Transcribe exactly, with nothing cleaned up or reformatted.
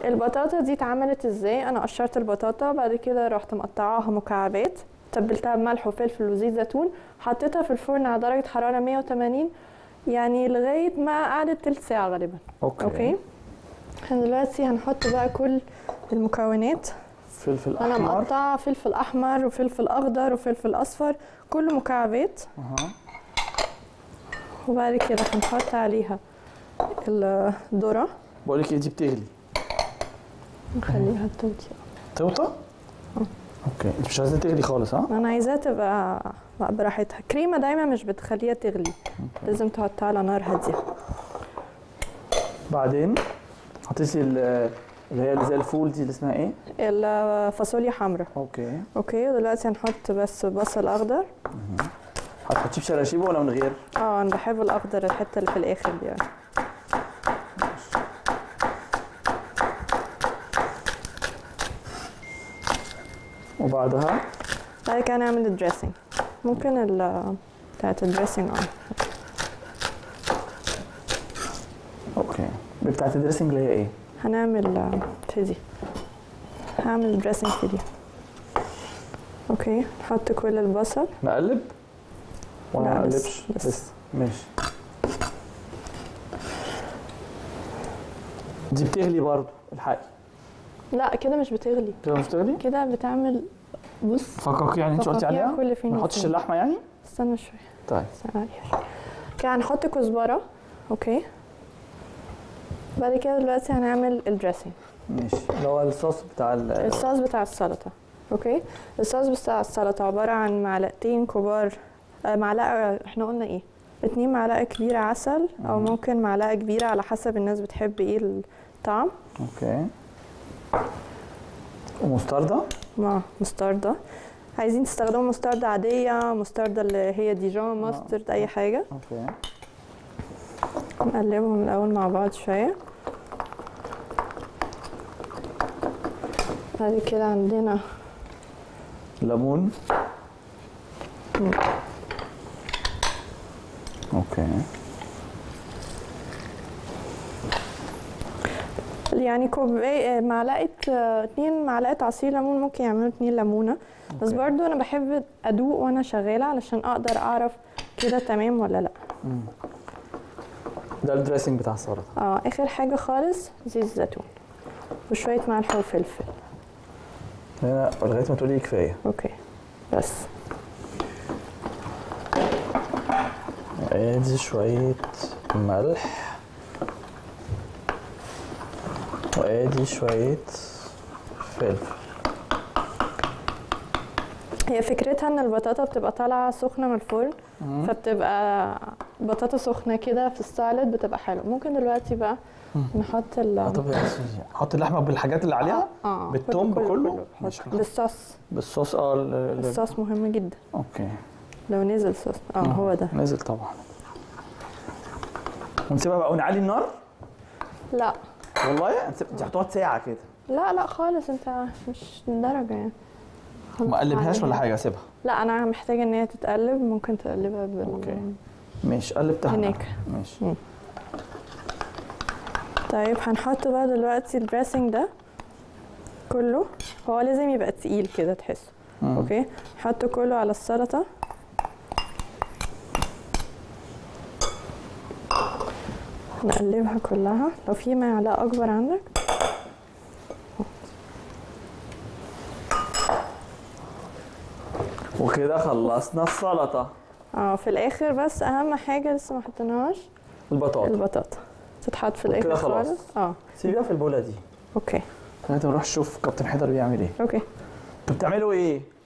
البطاطا دي اتعملت ازاي؟ انا قشرت البطاطا، بعد كده رحت مقطعاها مكعبات، تبلتها بملح وفلفل وزيت زيتون، حطيتها في الفرن على درجه حراره مية وتمانين يعني لغايه ما قعدت تلت ساعه غالبا. اوكي اوكي احنا دلوقتي هنحط بقى كل المكونات. فلفل احمر، انا مقطعه فلفل احمر وفلفل اخضر وفلفل اصفر، كله مكعبات. اها. وبعد كده هنحط عليها الذره. بقول لك ايه، دي بتغلي، نخليها توطي. توطى؟ اوكي، انت مش عايزاها تغلي خالص ها؟ انا عايزاها تبقى براحتها. كريمه دايما مش بتخليها تغلي، أوكي. لازم تحطها على نار هاديه. بعدين حطيتي اللي هي اللي زي الفول دي اللي اسمها ايه؟ الفاصوليا حمراء. اوكي. اوكي ودلوقتي هنحط بس بصل اخضر. هتحطيه بشراشيبه ولا من غير؟ اه انا بحب الاخضر، الحته اللي في الاخر دي يعني. وبعدها بعد كده نعمل الدريسنج. ممكن ال بتاعت الدريسنج اه اوكي. بتاعت الدريسنج اللي هي ايه؟ هنعمل في دي، هعمل دريسنج في دي. اوكي نحط كل البصل. نقلب ولا لا، ما بس- نقلبش؟ بس. لسه ماشي. دي بتغلي برضو الحقي. لا كده مش بتغلي، كده مش بتغلي؟ كده بتعمل بص فقاقيع يعني انت قلتي فقاقيع عليها؟ كل فين ما نحطش وفين. اللحمه يعني؟ استنى شويه. طيب استنى عليها. كده هنحط كزبره. اوكي بعد كده دلوقتي هنعمل الدريسنج، ماشي، اللي هو الصوص بتاع ال الصوص بتاع السلطه. اوكي الصوص بتاع السلطه عباره عن معلقتين كبار، آه معلقه، احنا قلنا ايه، اتنين معلقه كبيره عسل او ممكن معلقه كبيره على حسب الناس بتحب ايه الطعم. اوكي. ومستردة؟ مع مستردة، عايزين تستخدموا مستردة عادية، مستردة اللي هي ديجون ماسترد، أي حاجة. اوكي. نقلبهم الأول مع بعض شوية. بعد كده عندنا ليمون. مم. اوكي. يعني كوباية معلقة، اتنين معلقة عصير ليمون ممكن يعملوا اتنين ليمونة. بس أوكي. برضو أنا بحب أدوق وأنا شغالة علشان أقدر أعرف كده تمام ولا لأ. مم. ده الدريسنج بتاع السلطه. اه آخر حاجة خالص زيت زيتون وشوية ملح وفلفل. هنا لغايه ما تقولي كفايه. اوكي بس. ادي شويه ملح وادي شويه فلفل. هي فكرتها ان البطاطا بتبقى طالعه سخنه من الفرن، فبتبقى بطاطا سخنه كده في السالاد، بتبقى حلوه. ممكن دلوقتي بقى نحط ال طب حط اللحمه بالحاجات اللي عليها؟ اه بالثوم كله- بكله؟ كله. ماشي. حط بالصوص. بالصوص اه ال- ال- الصوص مهم جدا. اوكي. لو نزل صوص اه هو ده. نزل طبعا. ونسيبها بقى ونعلي النار؟ لا والله هنسيب- دي هتقعد ساعه كده. لا لا خالص، انت مش للدرجه يعني. ما اقلبهاش ولا حاجه، اسيبها؟ لا انا محتاجه ان هي تتقلب، ممكن تقلبها بال اوكي. ماشي قلبتها هناك. ماشي. مم. طيب هنحط بقى دلوقتي الدريسنج ده كله، هو لازم يبقى تقيل كده تحسه. مم. اوكي نحطه كله على السلطه. نقلبها كلها، لو في معلقه اكبر عندك. وكده خلصنا السلطه. اه في الاخر بس اهم حاجه لسه ما حطيناهاش، البطاطا. البطاطا تتحط في الاخر وكده خلاص. خالص. اه سيبيها في البوله دي. اوكي خلينا نروح نشوف كابتن حيدر بيعمل ايه. اوكي. انتوا بتعملوا ايه؟